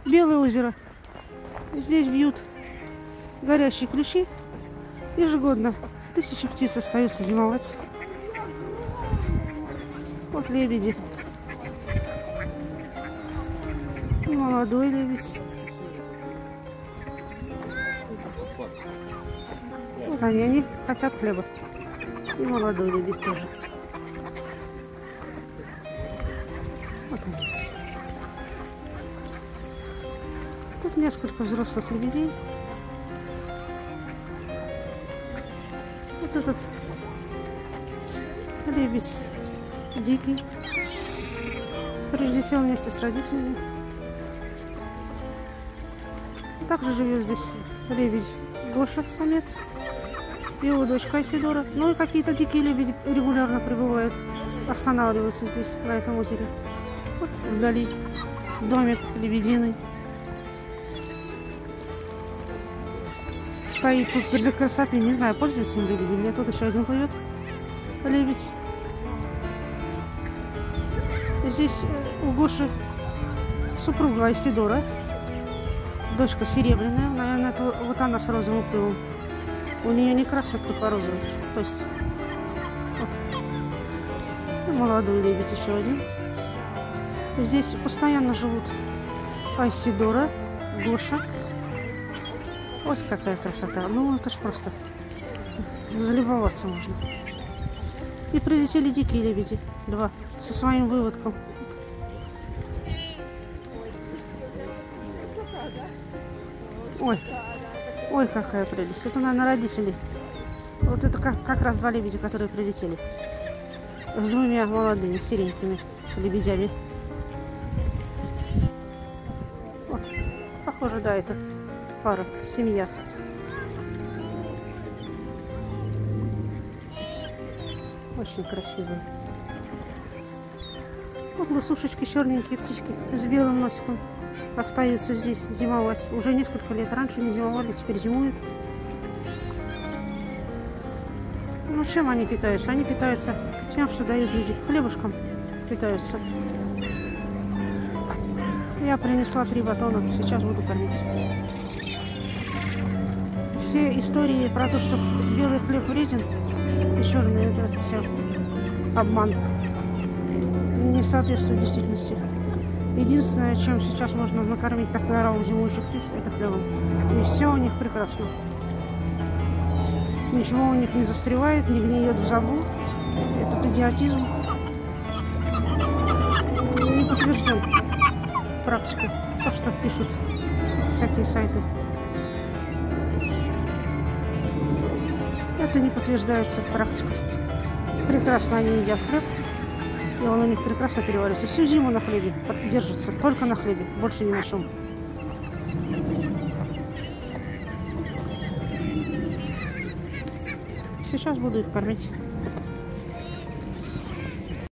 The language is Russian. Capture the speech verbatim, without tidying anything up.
Белое озеро. Здесь бьют горящие ключи. Ежегодно тысячи птиц остаются зимовать. Вот лебеди. И молодой лебедь. Вот они, они хотят хлеба. И молодой лебедь тоже. Вот они. Тут несколько взрослых лебедей. Вот этот лебедь дикий. Прилетел вместе с родителями. Также живет здесь лебедь Гоша, самец. Его дочка Айсидора. Ну и какие-то дикие лебеди регулярно прибывают. Останавливаются здесь, на этом озере. Вот вдали домик лебединый. Стоит тут для красоты. Не знаю, пользуются им лебеди. Мне тут еще один плывет лебедь. Здесь у Гоши супруга Айсидора. Дочка серебряная. Наверное, это вот она с розовым пылом. У нее не красный, только розовый. То есть вот. И молодой лебедь еще один. Здесь постоянно живут Айсидора, Гоша. Вот какая красота. Ну, это ж просто залюбоваться можно. И прилетели дикие лебеди. Два. Со своим выводком. Ой. Ой, какая прелесть. Это, наверное, родители. Вот это как, как раз два лебедя, которые прилетели. С двумя молодыми, серенькими лебедями. Вот. Похоже, да, это пара, семья. Очень красивые. Вот лысушечки, черненькие птички с белым носиком остаются здесь зимовать. Уже несколько лет. Раньше не зимовали, теперь зимуют. Ну, чем они питаются? Они питаются тем, что дают люди. Хлебушком питаются. Я принесла три батона. Сейчас буду кормить. Все истории про то, что белый хлеб вреден и черный, это все обман. Не соответствует действительности. Единственное, чем сейчас можно накормить такую ораву зимующих птиц, это хлебом. И все у них прекрасно. Ничего у них не застревает, не гниет в забу. Этот идиотизм не подтвержден практикой. То, что пишут всякие сайты. Это не подтверждается практикой. Прекрасно они едят хлеб. И он у них прекрасно переваривается. Всю зиму на хлебе держится. Только на хлебе. Больше ни на чем. Сейчас буду их кормить.